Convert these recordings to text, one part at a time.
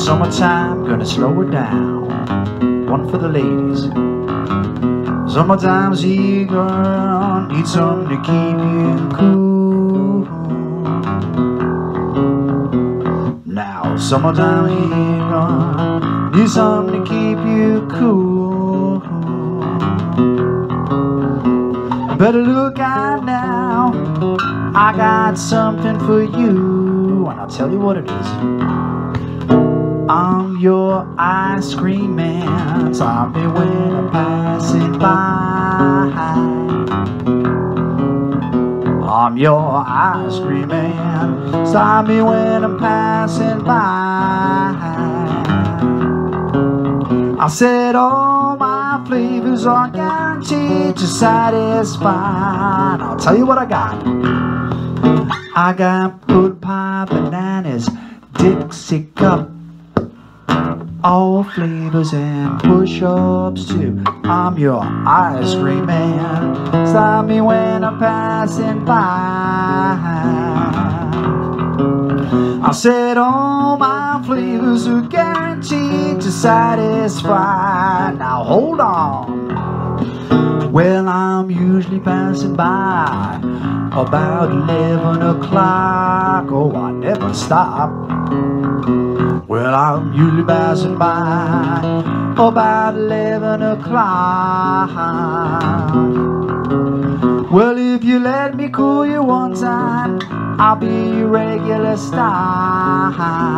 Summertime, gonna slow it down. One for the ladies. Summertime's here, girl, need something to keep you cool. Now, summertime here, girl, need something to keep you cool. Better look out now, I got something for you, and I'll tell you what it is. I'm your ice cream man, stop me when I'm passing by. I'm your ice cream man, stop me when I'm passing by. I said all my flavors are guaranteed to satisfy. And I'll tell you what I got. I got pudding pie, bananas, Dixie cup, all flavors and push-ups too. I'm your ice cream man, stop me when I'm passing by. I said all my flavors are guaranteed to satisfy. Now hold on. Well, I'm usually passing by about 11 o'clock. Oh, I never stop. Well, I'm usually passing by about 11 o'clock. Well, if you let me cool you one time, I'll be your regular star.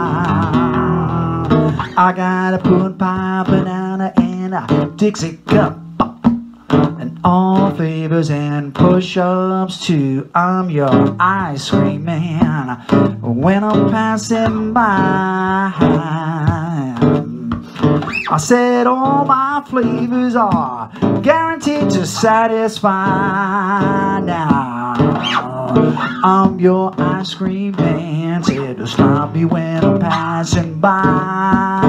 I got a pudding pie, banana, and a Dixie cup, and all flavors and push-ups too. I'm your ice cream man when I'm passing by. I said all my flavors are guaranteed to satisfy. Now I'm your ice cream man, said to stop me when I'm passing by.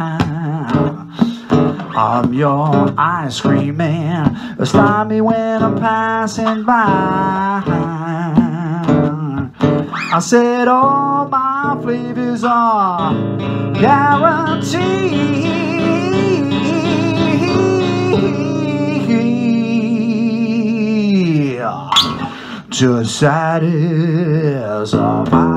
I'm your ice cream man, stop me when I'm passing by. I said all my flavors are guaranteed to satisfy.